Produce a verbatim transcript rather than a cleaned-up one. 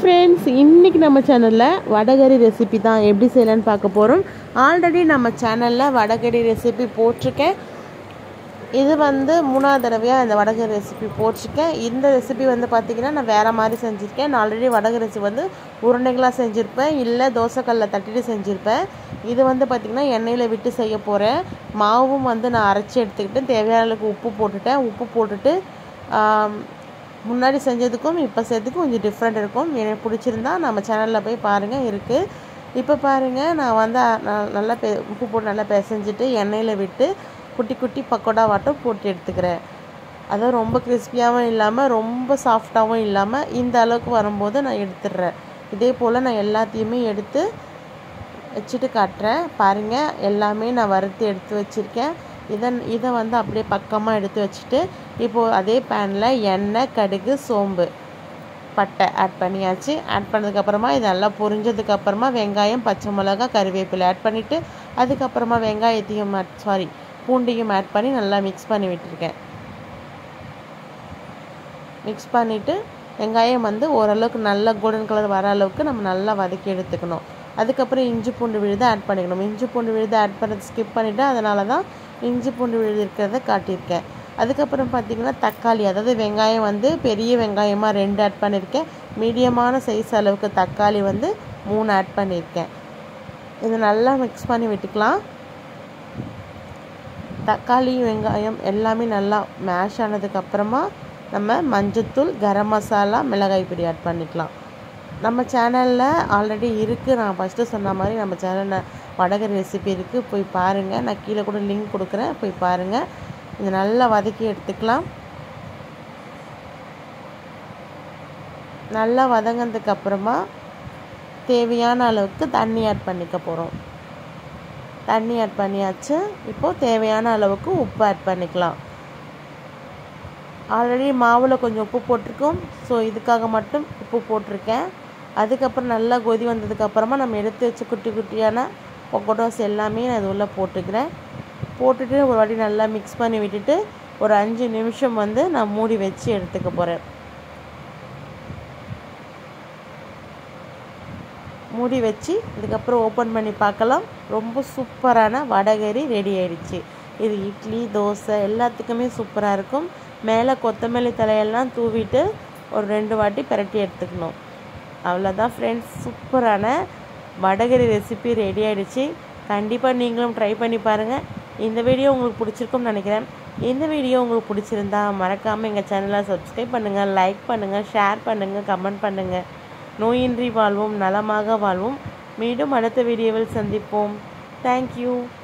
Friends, இன்றைக்கி நம்ம சேனலில் வடகறி ரெசிபி தான் எப்படி செய்யலான்னு பார்க்க போகிறோம். ஆல்ரெடி நம்ம சேனலில் வடகறி ரெசிபி போட்டிருக்கேன். இது வந்து மூணாவது தடவையாக இந்த வடகறி ரெசிபி போட்டிருக்கேன். இந்த ரெசிபி வந்து பார்த்திங்கன்னா நான் வேறு மாதிரி செஞ்சுருக்கேன். நான் ஆல்ரெடி வடகறி ரெசிபி வந்து உருண்டைகளாக செஞ்சுருப்பேன், இல்லை தோசைக்கல்லில் தட்டிட்டு செஞ்சுருப்பேன். இது வந்து பார்த்திங்கன்னா எண்ணெயில் விட்டு செய்ய போகிறேன். மாவும் வந்து நான் அரைச்சி எடுத்துக்கிட்டு தேவையான அளவுக்கு உப்பு போட்டுட்டேன். உப்பு போட்டுட்டு முன்னாடி செஞ்சதுக்கும் இப்போ செய்யறதுக்கும் கொஞ்சம் டிஃப்ரெண்ட் இருக்கும். எனக்கு பிடிச்சிருந்தா நம்ம சேனலில் போய் பாருங்கள், இருக்குது. இப்போ பாருங்கள், நான் வந்து நல்லா பெ உப்பு போட்டு நல்லா பிசைஞ்சிட்டு எண்ணெயில் விட்டு குட்டி குட்டி பக்கோடா வாட்டம் போட்டு எடுத்துக்கிறேன். அதாவது ரொம்ப கிறிஸ்பியாகவும் இல்லாமல் ரொம்ப சாஃப்டாகவும் இல்லாமல் இந்த அளவுக்கு வரும்போது நான் எடுத்துடுறேன். இதே போல் நான் எல்லாத்தையுமே எடுத்து வச்சுட்டு காட்டுறேன். பாருங்கள், எல்லாமே நான் வறுத்து எடுத்து வச்சுருக்கேன். இதை இதை வந்து அப்படியே பக்கமாக எடுத்து வச்சுட்டு இப்போது அதே பேனில் எண்ணெய், கடுகு, சோம்பு, பட்டை ஆட் பண்ணியாச்சு. ஆட் பண்ணதுக்கப்புறமா இது நல்லா பொரிஞ்சதுக்கப்புறமா வெங்காயம், பச்சை மிளகா, கருவேப்பிலை ஆட் பண்ணிவிட்டு அதுக்கப்புறமா வெங்காயத்தையும் ஆட் சாரி பூண்டையும் ஆட் பண்ணி நல்லா மிக்ஸ் பண்ணி விட்டுருக்கேன். மிக்ஸ் பண்ணிவிட்டு வெங்காயம் வந்து ஓரளவுக்கு நல்லா கோல்டன் கலர் வர அளவுக்கு நம்ம நல்லா வதக்கி எடுத்துக்கணும். அதுக்கப்புறம் இஞ்சி பூண்டு விழுது ஆட் பண்ணிக்கணும். இஞ்சி பூண்டு விழுது ஆட் பண்ணுறது ஸ்கிப் பண்ணிவிட்டு அதனால தான் இஞ்சி பூண்டு விழுது இருக்கிறத காட்டியிருக்கேன். அதுக்கப்புறம் பார்த்திங்கன்னா தக்காளி, அதாவது வெங்காயம் வந்து பெரிய வெங்காயமாக ரெண்டு ஆட் பண்ணியிருக்கேன். மீடியமான சைஸ் அளவுக்கு தக்காளி வந்து மூணு ஆட் பண்ணியிருக்கேன். இது நல்லா மிக்ஸ் பண்ணி விட்டுக்கலாம். தக்காளி வெங்காயம் எல்லாமே நல்லா மேஷ் ஆனதுக்கப்புறமா நம்ம மஞ்சத்தூள், கரம் மசாலா, மிளகாய் பொடி ஆட் பண்ணிக்கலாம். நம்ம சேனலில் ஆல்ரெடி இருக்குது. நான் ஃபஸ்ட்டு சொன்ன மாதிரி நம்ம சேனலில் வடகறி ரெசிபி இருக்குது, போய் பாருங்கள். நான் கீழே கூட லிங்க் கொடுக்குறேன், போய் பாருங்கள். இது நல்லா வதக்கி எடுத்துக்கலாம். நல்லா வதங்கினதுக்கப்புறமா தேவையான அளவுக்கு தண்ணி ஆட் பண்ணிக்க போகிறோம். தண்ணி ஆட் பண்ணியாச்சு. இப்போது தேவையான அளவுக்கு உப்பு ஆட் பண்ணிக்கலாம். ஆல்ரெடி மாவில் கொஞ்சம் உப்பு போட்டிருக்கோம், ஸோ இதுக்காக மட்டும் உப்பு போட்டிருக்கேன். அதுக்கப்புறம் நல்லா கொதி வந்ததுக்கப்புறமா நம்ம எடுத்து வச்சு குட்டி குட்டியான பக்கோடாஸ் எல்லாமே நான் இது உள்ளே போட்டுக்கிறேன். போட்டுட்டு ஒரு வாட்டி நல்லா மிக்ஸ் பண்ணி விட்டுட்டு ஒரு அஞ்சு நிமிஷம் வந்து நான் மூடி வச்சு எடுத்துக்க போகிறேன். மூடி வச்சு இதுக்கப்புறம் ஓப்பன் பண்ணி பார்க்கலாம். ரொம்ப சூப்பரான வடகறி ரெடி ஆகிடுச்சு. இது இட்லி, தோசை எல்லாத்துக்குமே சூப்பராக இருக்கும். மேலே கொத்தமல்லி தலையெல்லாம் தூவிட்டு ஒரு ரெண்டு வாட்டி பிரட்டி எடுத்துக்கணும். அவ்வளோதான் ஃப்ரெண்ட்ஸ், சூப்பரான வடகறி ரெசிபி ரெடி ஆகிடுச்சு. கண்டிப்பாக நீங்களும் ட்ரை பண்ணி பாருங்கள். இந்த வீடியோ உங்களுக்கு பிடிச்சிருக்கும்னு நினைக்கிறேன். இந்த வீடியோ உங்களுக்கு பிடிச்சிருந்தா மறக்காமல் எங்கள் சேனலை சப்ஸ்கிரைப் பண்ணுங்கள், லைக் பண்ணுங்கள், ஷேர் பண்ணுங்கள், கமெண்ட் பண்ணுங்கள். நோயின்றி வாழ்வோம், நலமாக வாழ்வோம். மீண்டும் அடுத்த வீடியோவில் சந்திப்போம். தேங்க்யூ.